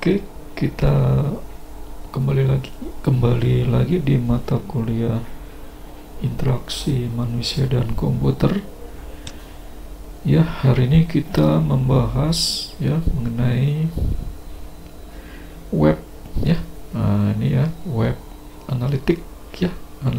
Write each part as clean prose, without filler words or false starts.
Oke, kita kembali lagi di mata kuliah interaksi manusia dan komputer. Ya, hari ini kita membahas ya mengenai web ya. Nah, ini ya web analitik ya,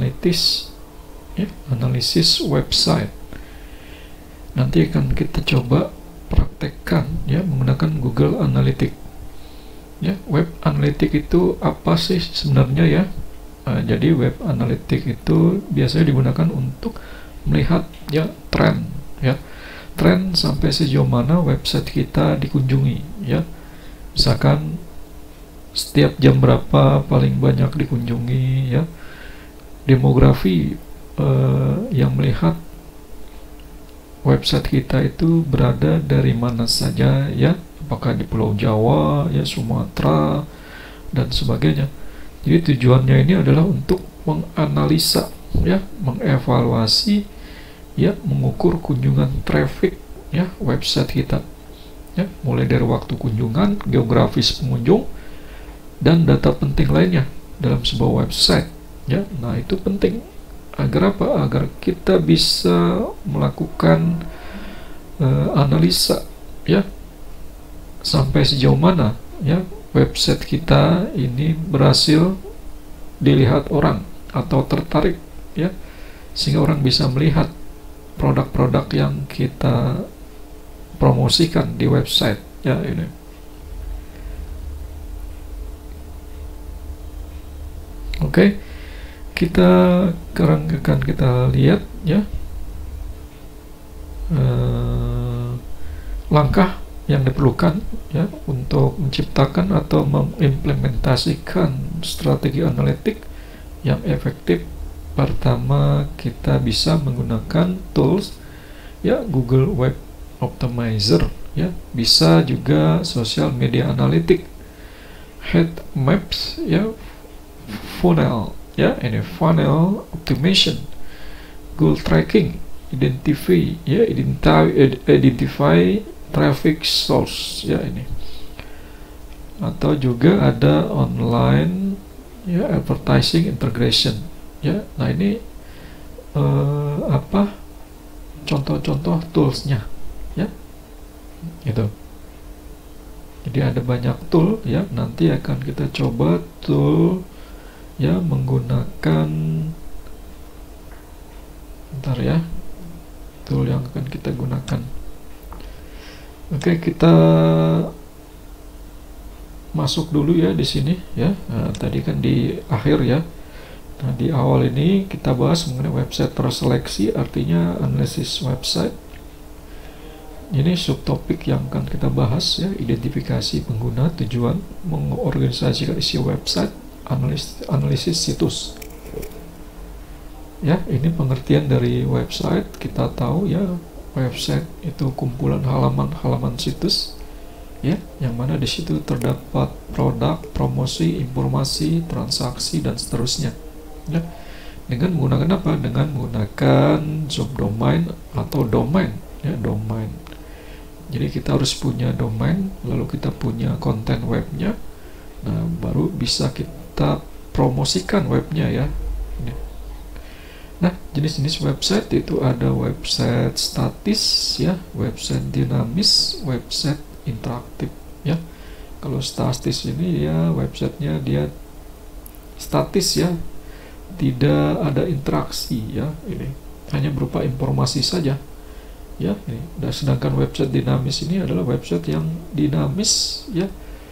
analisis website. Nanti akan kita coba praktekkan ya menggunakan Google Analytics. Ya, web analitik itu apa sih sebenarnya ya? Jadi web analitik itu biasanya digunakan untuk melihat ya tren ya. Tren sampai sejauh mana website kita dikunjungi ya. Misalkan setiap jam berapa paling banyak dikunjungi ya. Demografi yang melihat website kita itu berada dari mana saja ya, apakah di Pulau Jawa ya, Sumatera dan sebagainya. Jadi tujuannya ini adalah untuk menganalisa ya, mengevaluasi ya, mengukur kunjungan traffic ya website kita ya, mulai dari waktu kunjungan, geografis pengunjung, dan data penting lainnya dalam sebuah website ya. Nah, itu penting agar apa? Agar kita bisa melakukan analisa ya, sampai sejauh mana ya website kita ini berhasil dilihat orang atau tertarik ya, sehingga orang bisa melihat produk-produk yang kita promosikan di website ya ini. Oke, kita sekarang akan kita lihat ya langkah yang diperlukan ya untuk menciptakan atau mengimplementasikan strategi analitik yang efektif. Pertama, kita bisa menggunakan tools ya Google Web Optimizer ya, bisa juga social media analytic, heat maps ya, funnel ya, ini funnel optimization, goal tracking, identify traffic source ya ini, atau juga ada online ya advertising integration ya. Nah, ini apa contoh-contoh toolsnya ya gitu. Jadi ada banyak tool ya, nanti akan kita coba tool ya menggunakan tool yang akan kita gunakan. Oke, kita masuk dulu ya di sini ya. Nah, tadi kan di akhir ya. Nah, di awal ini kita bahas mengenai website terseleksi, artinya analisis website. Ini subtopik yang akan kita bahas ya, identifikasi pengguna, tujuan, mengorganisasikan isi website, analisis situs. Ya, ini pengertian dari website. Kita tahu ya, website itu kumpulan halaman-halaman situs ya, yang mana di situ terdapat produk, promosi, informasi, transaksi, dan seterusnya ya. Dengan menggunakan apa? Dengan menggunakan subdomain atau domain ya, domain. Jadi kita harus punya domain, lalu kita punya konten webnya. Nah, baru bisa kita promosikan webnya ya. Nah, jenis-jenis website itu ada website statis ya, website dinamis, website interaktif ya. Kalau statis ini ya websitenya dia statis ya, tidak ada interaksi ya, ini hanya berupa informasi saja ya ini. Dan sedangkan website dinamis ini adalah website yang dinamis ya,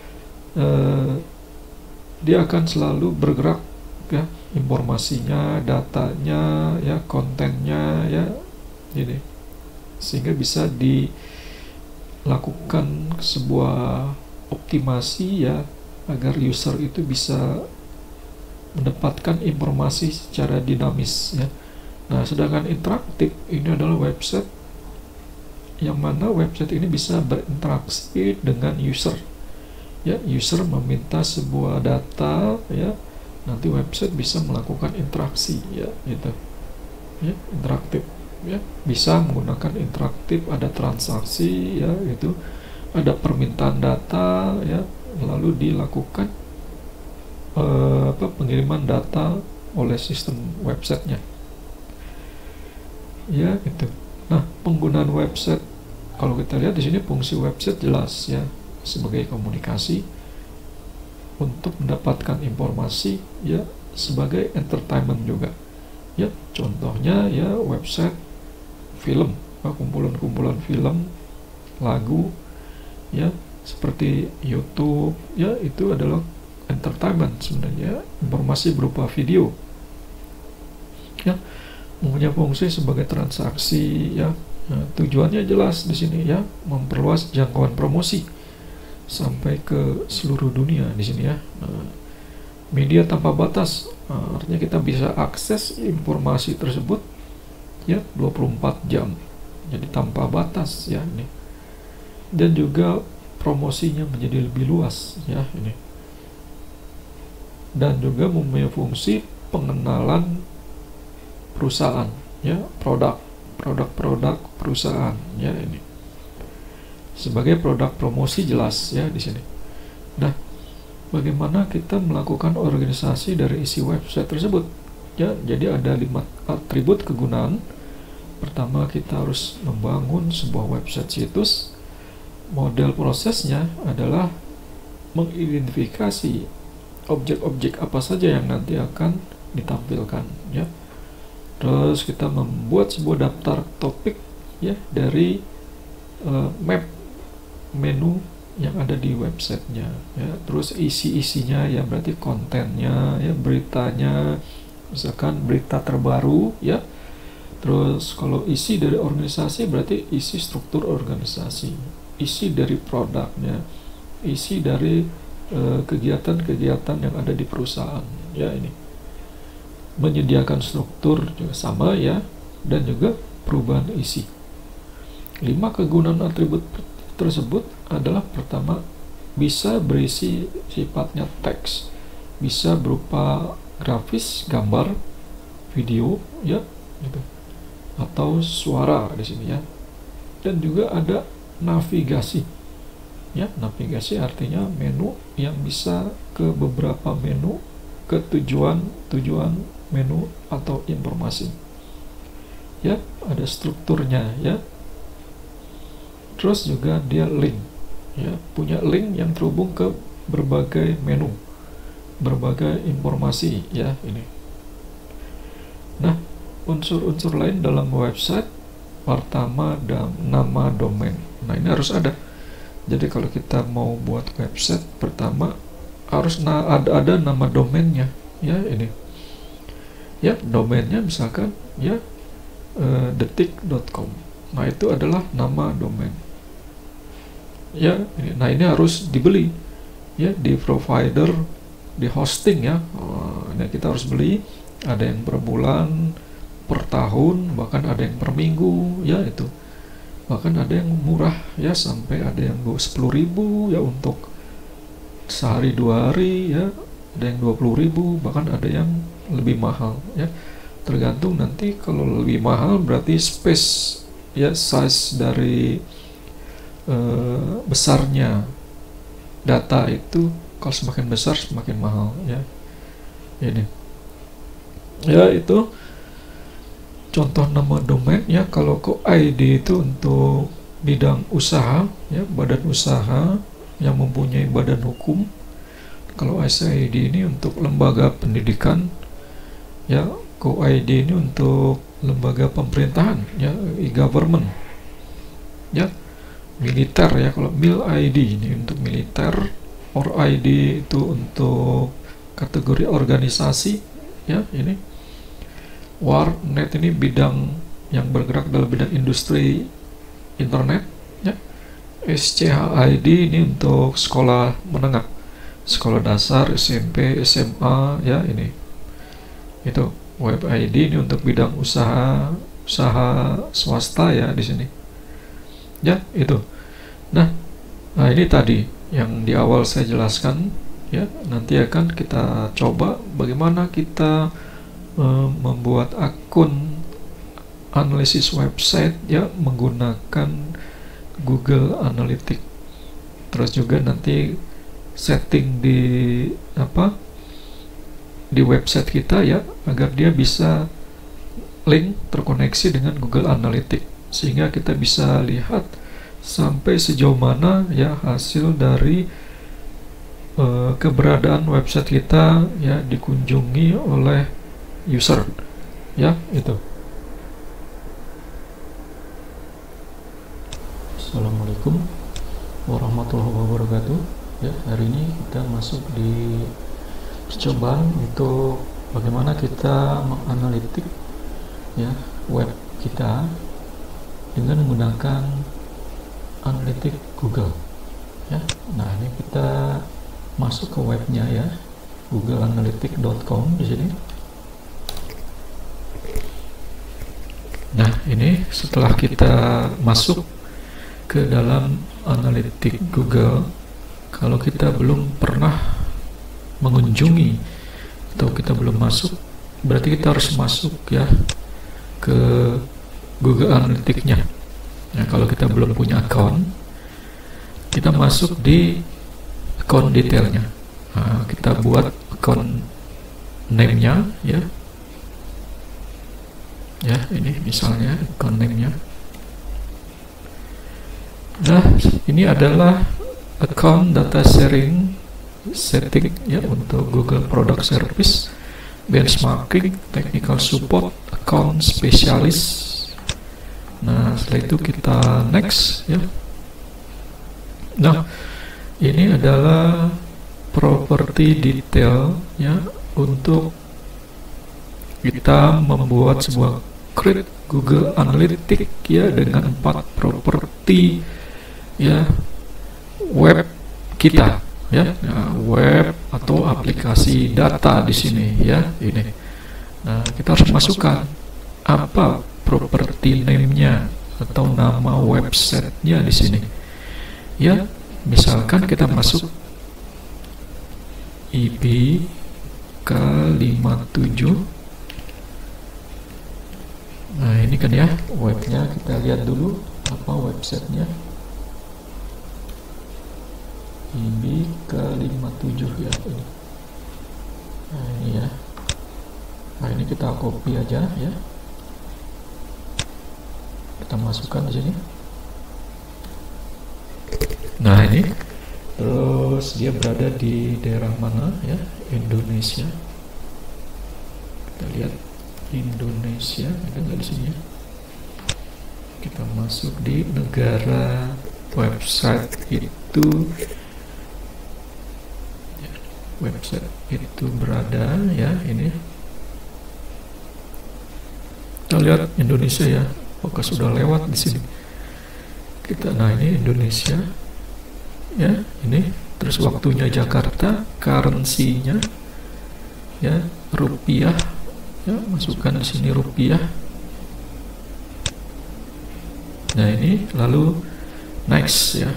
dia akan selalu bergerak ya, informasinya, datanya ya, kontennya ya ini, sehingga bisa dilakukan sebuah optimasi ya, agar user itu bisa mendapatkan informasi secara dinamis ya. Nah, sedangkan interaktif ini adalah website yang mana website ini bisa berinteraksi dengan user ya, user meminta sebuah data ya, nanti website bisa melakukan interaksi ya gitu ya, interaktif ya, bisa menggunakan interaktif, ada transaksi ya gitu, ada permintaan data ya, lalu dilakukan pengiriman data oleh sistem websitenya, ya itu. Nah, penggunaan website, kalau kita lihat di sini fungsi website jelas ya, sebagai komunikasi untuk mendapatkan informasi, ya, sebagai entertainment juga, ya. Contohnya ya website film, kumpulan-kumpulan film, lagu, ya, seperti YouTube, ya, itu adalah entertainment sebenarnya, informasi berupa video, ya, mempunyai fungsi sebagai transaksi, ya. Nah, tujuannya jelas di sini ya, memperluas jangkauan promosi sampai ke seluruh dunia di sini ya. Nah, media tanpa batas, artinya kita bisa akses informasi tersebut ya 24 jam, jadi tanpa batas ya ini. Dan juga promosinya menjadi lebih luas ya ini. Dan juga mempunyai fungsi pengenalan perusahaan ya, produk perusahaan ya ini, sebagai produk promosi jelas ya di sini. Nah, bagaimana kita melakukan organisasi dari isi website tersebut ya? Jadi ada 5 atribut kegunaan. Pertama, kita harus membangun sebuah website situs. Model prosesnya adalah mengidentifikasi objek-objek apa saja yang nanti akan ditampilkan ya. Terus kita membuat sebuah daftar topik ya dari map menu yang ada di websitenya ya. Terus isi-isinya ya, berarti kontennya ya, beritanya, misalkan berita terbaru ya. Terus kalau isi dari organisasi berarti isi struktur organisasi, isi dari produknya, isi dari kegiatan-kegiatan yang ada di perusahaan ya ini. Menyediakan struktur juga sama ya, dan juga perubahan isi. 5 kegunaan atribut tersebut adalah: pertama, bisa berisi sifatnya teks, bisa berupa grafis, gambar, video ya gitu, atau suara di sini ya. Dan juga ada navigasi ya. Navigasi artinya menu yang bisa ke beberapa menu, ke tujuan menu atau informasi ya. Ada strukturnya ya. Terus juga dia link ya, punya link yang terhubung ke berbagai menu, berbagai informasi ya ini. Nah, unsur-unsur lain dalam website, pertama nama domain. Nah, ini harus ada. Jadi kalau kita mau buat website, pertama harus ada nama domainnya ya ini ya. Domainnya misalkan ya detik.com. Nah, itu adalah nama domain ya ini. Nah, ini harus dibeli ya di provider, di hosting ya. Nah, kita harus beli. Ada yang per bulan, per tahun, bahkan ada yang per minggu ya itu. Bahkan ada yang murah ya, sampai ada yang 10.000 ya untuk sehari 2 hari ya. Ada yang 20.000, bahkan ada yang lebih mahal ya. Tergantung nanti, kalau lebih mahal berarti space ya, size dari besarnya data itu. Kalau semakin besar semakin mahal ya ini ya. Itu contoh nama domain ya. Kalau ID itu untuk bidang usaha ya, badan usaha yang mempunyai badan hukum. Kalau SID ini untuk lembaga pendidikan ya. ID ini untuk lembaga pemerintahan ya, e-government ya. Militer ya, kalau MIL-ID ini untuk militer. OR-ID itu untuk kategori organisasi ya ini. Warnet ini bidang yang bergerak dalam bidang industri internet ya. SCHID ini untuk sekolah menengah, sekolah dasar, SMP, SMA ya ini. Itu Web ID ini untuk bidang usaha swasta ya di sini ya itu. Nah, ini tadi yang di awal saya jelaskan ya. Nanti akan kita coba bagaimana kita membuat akun analisis website ya menggunakan Google Analytics. Terus juga nanti setting di apa, di website kita ya, agar dia bisa link terkoneksi dengan Google Analytics, sehingga kita bisa lihat sampai sejauh mana ya hasil dari keberadaan website kita ya dikunjungi oleh user ya. Itu. Assalamualaikum warahmatullahi wabarakatuh. Ya, hari ini kita masuk di percobaan untuk bagaimana kita menganalitik ya web kita dengan menggunakan analitik Google ya. Nah, ini kita masuk ke webnya ya, googleanalytics.com di sini. Nah, ini setelah kita masuk ke dalam analitik Google, kalau kita belum pernah mengunjungi atau kita belum masuk, berarti kita harus masuk ya ke Google Analytics-nya. Nah, kalau kita belum punya account, kita masuk di account detailnya. Nah, kita buat account name-nya ya. Ya, ini misalnya account name-nya. Nah, ini adalah account data sharing setting ya untuk Google Product Service, benchmarking, technical support, account spesialis. Nah, setelah itu kita next ya. Nah, ini adalah property detail ya, untuk kita membuat sebuah create Google Analytics ya dengan 4 properti ya web kita ya. Nah, web atau aplikasi data di sini ya ini. Nah, kita harus masukkan apa properti name-nya atau nama website-nya di sini ya. Misalkan kita masuk IP K57. Nah, ini kan ya webnya, kita lihat dulu apa websitenya. IP K57 ya ini. Nah, ini ya. Nah, ini kita copy aja ya. Kita masukkan di sini. Nah, ini terus dia berada di daerah mana ya? Indonesia. Kita lihat Indonesia, ada nggak di sini ya? Kita masuk di negara website itu ya, website itu berada ya ini. Kita lihat Indonesia ya, apakah sudah lewat di sini. Kita, nah ini Indonesia ya ini. Terus waktunya Jakarta, currency-nya ya rupiah ya, masukkan di sini rupiah. Nah, ini lalu next ya.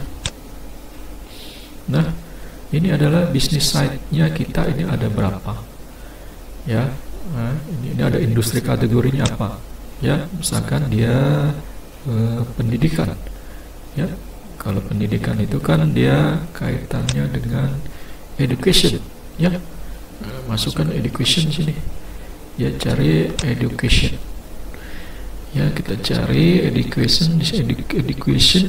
Nah, ini adalah bisnis site-nya kita, ini ada berapa ya. Nah, ini ada industri kategorinya apa ya, misalkan dia pendidikan ya. Kalau pendidikan itu kan dia kaitannya dengan education ya. Masukkan education sini ya, cari education ya, kita cari education di education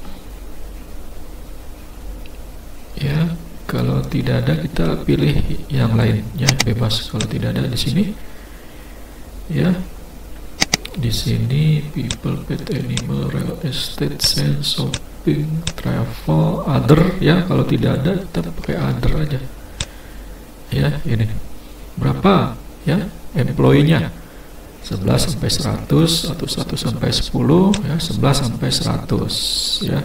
ya. Kalau tidak ada kita pilih yang lain ya, bebas kalau tidak ada di sini ya. Di sini people, pet, animal, real estate, sales, shopping, travel, other ya. Kalau tidak ada kita pakai other aja ya. Ini berapa ya employee-nya, 11 sampai 100 atau 1 sampai 10 ya, 11 sampai 100 ya.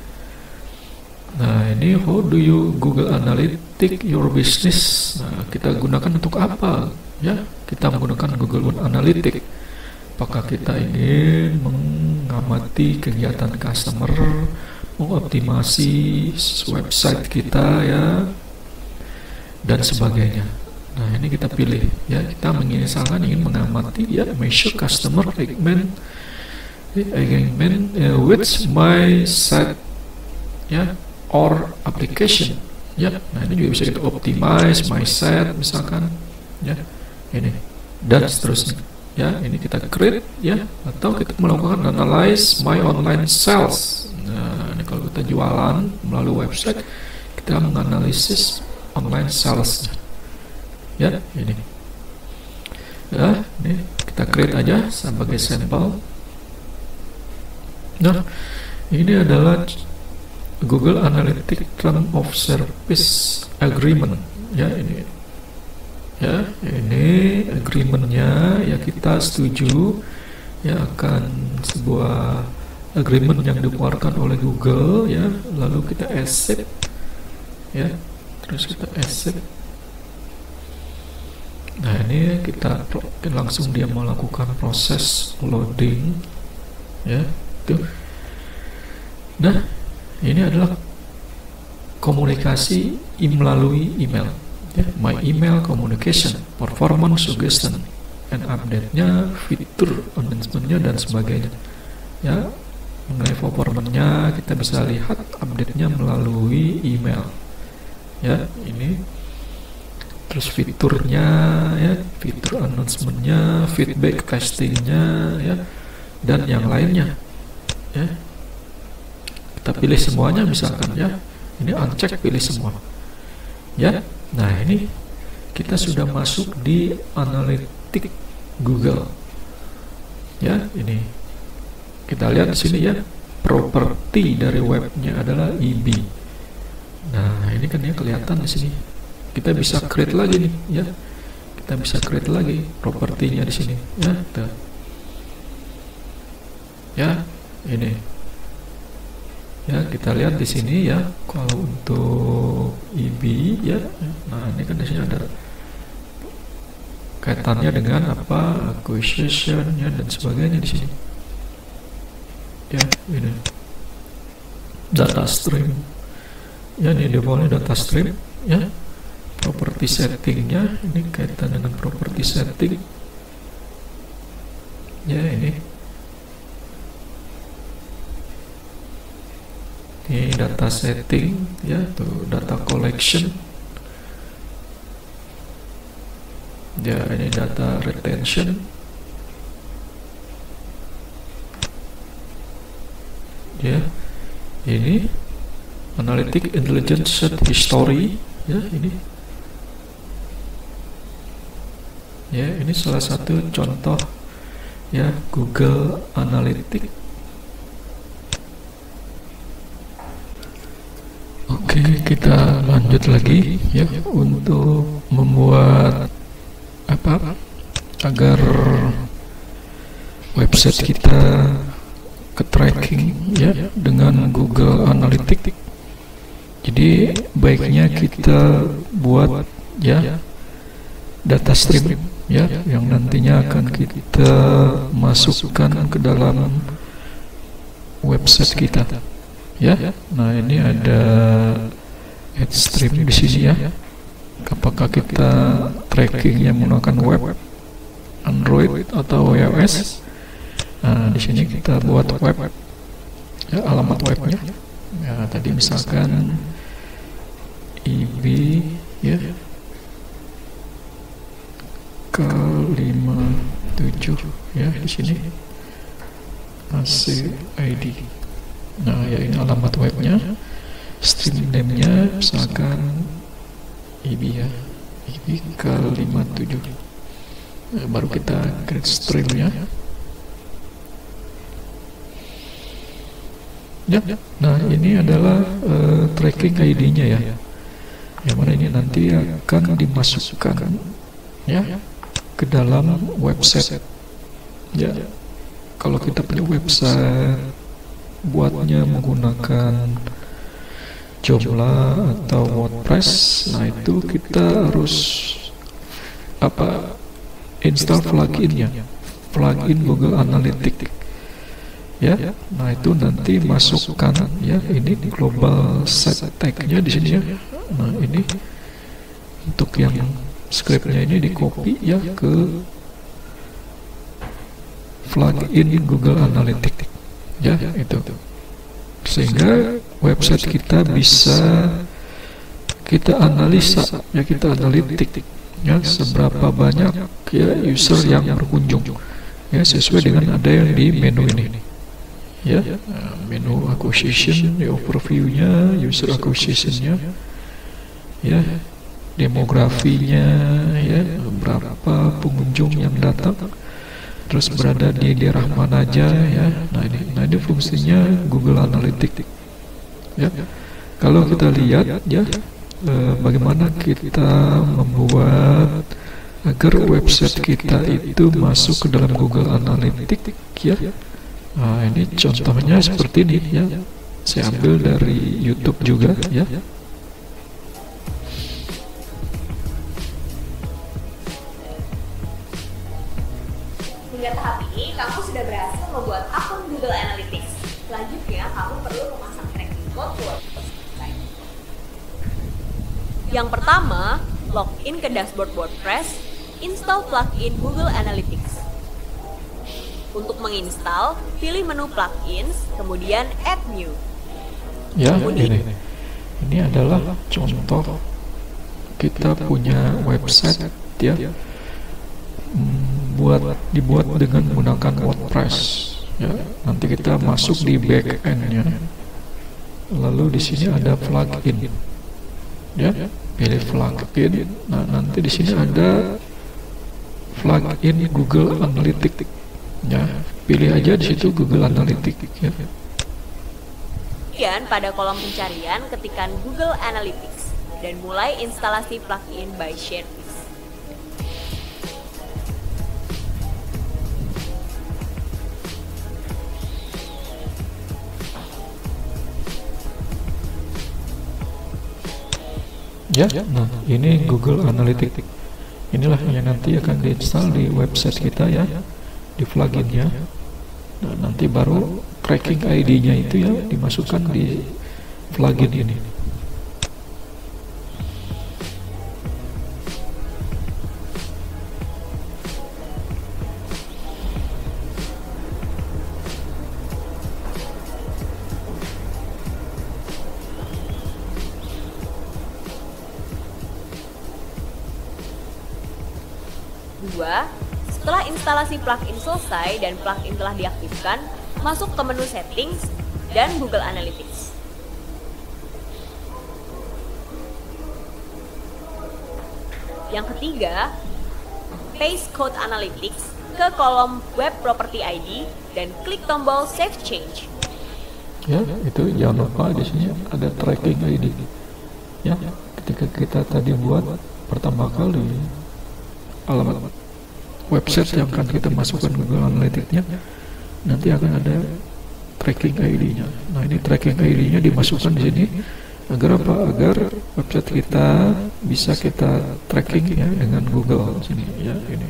Nah, ini how do you Google Analytics your business. Nah, kita gunakan untuk apa ya? Kita menggunakan Google Analytics apakah kita ingin mengamati kegiatan customer, mengoptimasi website kita ya, dan sebagainya. Nah, ini kita pilih ya, kita misalkan ingin mengamati ya, measure customer engagement with my site ya or application ya. Nah ini juga bisa kita optimize my set misalkan, ya ini dan seterusnya, ya. Ini kita create, ya, atau kita melakukan analyze my online sales. Nah ini kalau kita jualan melalui website, kita menganalisis online sales, ya. Ini, ya, ini kita create aja sebagai sampel. Nah ini adalah Google Analytics Term of Service Agreement, ya. Ini, ya, ini agreementnya, ya, kita setuju, ya, akan sebuah agreement yang dikeluarkan oleh Google, ya, lalu kita accept, ya, terus kita accept. Nah ini kita langsung dia melakukan proses loading, ya, itu. Nah ini adalah komunikasi melalui email, ya, my email communication, performance suggestion and update-nya, fitur announcement-nya dan sebagainya, ya. Mengenai performance-nya kita bisa lihat update-nya melalui email, ya. Ini terus fiturnya, ya, fitur announcement-nya, feedback testing-nya, ya, dan yang lainnya, ya. Kita pilih semuanya misalkan, ya. Ini uncheck, pilih semua, ya. Nah ini kita sudah masuk di Analytics Google, ya. Ini kita lihat di sini, ya, properti dari webnya adalah EB. Nah ini kan ya kelihatan di sini. Kita bisa create lagi nih, ya. Kita bisa create lagi propertinya di sini, ya. Tuh. Ya, ini. Ya, kita lihat di sini, ya. Kalau untuk EB, ya. Nah, ini kan di sini ada kaitannya dengan apa, acquisition, ya, dan sebagainya di sini. Ya, ini data stream, ya, ini defaultnya data stream, ya. Property settingnya ini kaitan dengan property setting, ya. Ini data setting, ya, tuh data collection, ya. Ini data retention, ya. Ini analytic intelligence set history, ya. Ini, ya, ini salah satu contoh, ya, Google Analytics. Oke, kita lanjut lagi, ya, untuk membuat apa agar website kita ke tracking, ya, dengan Google Analytics. Jadi baiknya kita buat, ya, data stream, ya, yang nantinya akan kita masukkan ke dalam website kita, ya. Nah ini ada add stream di sini, ya. Apakah kita trackingnya menggunakan web, Android atau iOS? Nah di sini kita buat web, ya, alamat webnya, ya. Tadi misalkan EB, ya, K57, ya, di sini ACID. Nah ya ini alamat webnya, stream name-nya misalkan EB, ya, EB K57. Nah, baru kita create streamnya, ya. Nah ini adalah tracking ID-nya, ya, yang mana ini nanti akan dimasukkan, ya, ke dalam website, ya. Kalau kita punya website buatnya menggunakan Joomla atau WordPress, nah itu kita harus apa, install pluginnya, plugin Google Analytics, ya. Nah itu nanti masukkan, ya, ini global set tag-nya di sini, ya. Nah ini untuk yang scriptnya ini di copy, ya, ke plugin Google Analytics, ya, itu, sehingga website kita bisa kita analisa, ya kita analitik, ya seberapa banyak ya user yang berkunjung, ya sesuai dengan ada yang di menu ini, ya menu acquisition, ya overviewnya, user acquisitionnya, ya demografinya, ya berapa pengunjung yang datang, terus berada di daerah mana aja, ya. Nah ini fungsinya Google Analytics, ya. Kalau kita lihat, ya bagaimana kita membuat agar website kita itu masuk ke dalam Google Analytics, ya. Nah ini contohnya seperti ini, ya. Saya ambil dari YouTube juga, ya. Hingga tahap ini, kamu sudah berhasil membuat akun Google Analytics. Selanjutnya, kamu perlu memasang tracking code buat website. Yang pertama, login ke dashboard WordPress, install plugin Google Analytics. Untuk menginstal, pilih menu plugins, kemudian add new. Ya, ini adalah contoh kita punya website, ya, dibuat dengan menggunakan WordPress, ya. Nanti kita masuk di backend-nya, lalu di sini ada plugin, ya, pilih plugin. Nah nanti di sini ada plugin Google Analytics, ya, pilih aja di situ Google Analytics, ya. Kemudian pada kolom pencarian ketikkan Google Analytics dan mulai instalasi plugin by Sharepiece. Ya, nah ini Google Analytics. Inilah yang nanti akan diinstal di website kita, ya, di pluginnya. Nah nanti baru tracking ID-nya itu, ya, dimasukkan di plugin ini. Kedua, setelah instalasi plugin selesai dan plugin telah diaktifkan, masuk ke menu Settings dan Google Analytics. Yang ketiga, paste code Analytics ke kolom Web Property ID dan klik tombol Save Change. Ya, itu jangan lupa di sini ada tracking ID. Ya, ketika kita tadi buat pertama kali alamat website yang akan kita masukkan Google Analytics-nya, nanti akan ada tracking ID-nya. Nah ini tracking ID-nya dimasukkan di sini agar apa? Agar website kita bisa kita tracking, ya, dengan Google sini, ya, ini.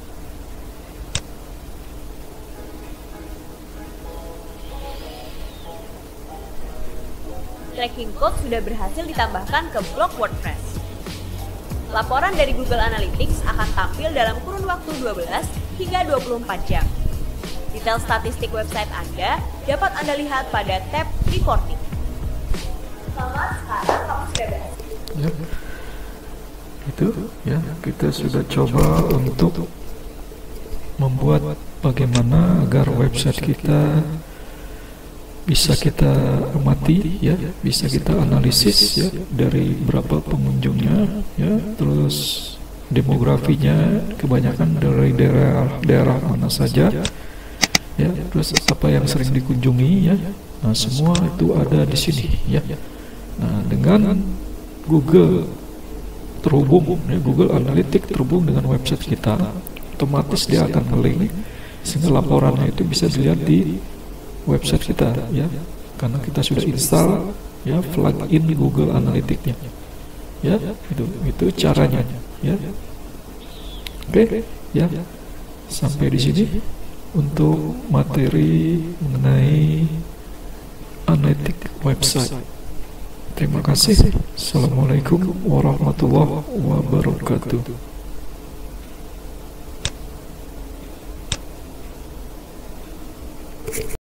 Tracking code sudah berhasil ditambahkan ke blog WordPress. Laporan dari Google Analytics akan tampil dalam kurun waktu 12 hingga 24 jam. Detail statistik website Anda dapat Anda lihat pada tab Reporting. Selamat, sekarang kamu sudah berhasil. Ya, itu, ya, kita sudah coba untuk membuat bagaimana agar website kita bisa kita amati, ya, bisa kita analisis, ya, dari berapa pengunjungnya, ya, terus demografinya kebanyakan dari daerah mana saja, ya, terus apa yang sering dikunjungi, ya. Nah semua itu ada di sini, ya. Nah dengan Google terhubung, ya, Google Analytics terhubung dengan website kita, otomatis dia akan nge-link sehingga laporannya itu bisa dilihat di website kita, ya, karena kita sudah install, ya, plugin Google Analytics-nya, ya, itu caranya, ya. Oke, ya, sampai di sini untuk materi mengenai Analytics website. Terima kasih. Assalamualaikum warahmatullahi wabarakatuh.